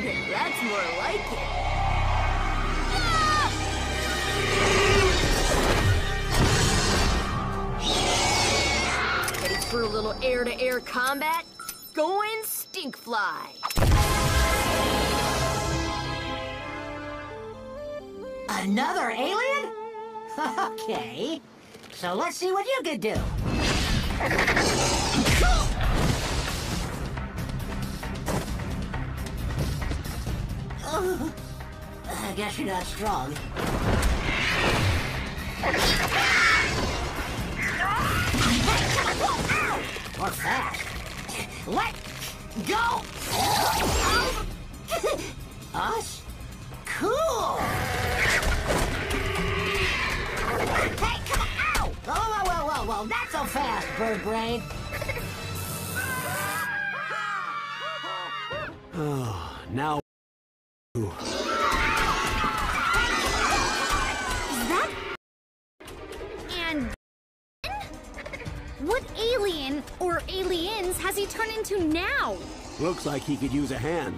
That's more like it. Ready for a little air-to-air combat? Going stink fly. Another alien? Okay. So let's see what you can do. I guess you're not strong. Or fast. Let go of us? Cool! Hey, come on! Ow! Whoa, not so fast, bird brain. Oh, now. Is that... And... What alien or aliens has he turned into now? Looks like he could use a hand.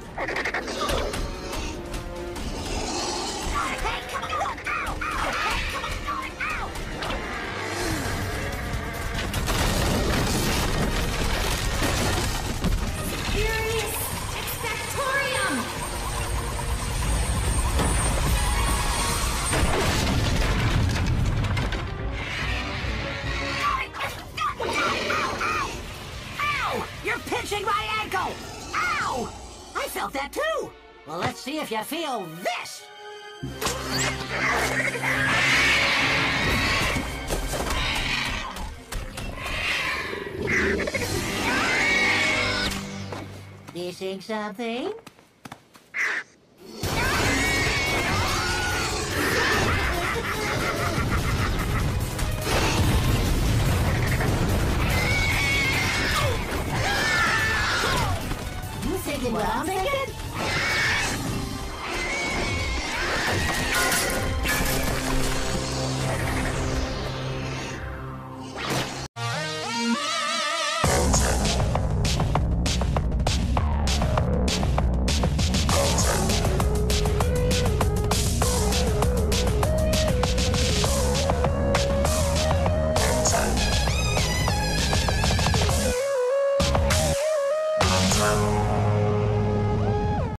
Pinching my ankle! Ow! I felt that too! Well, let's see if you feel this! Missing something?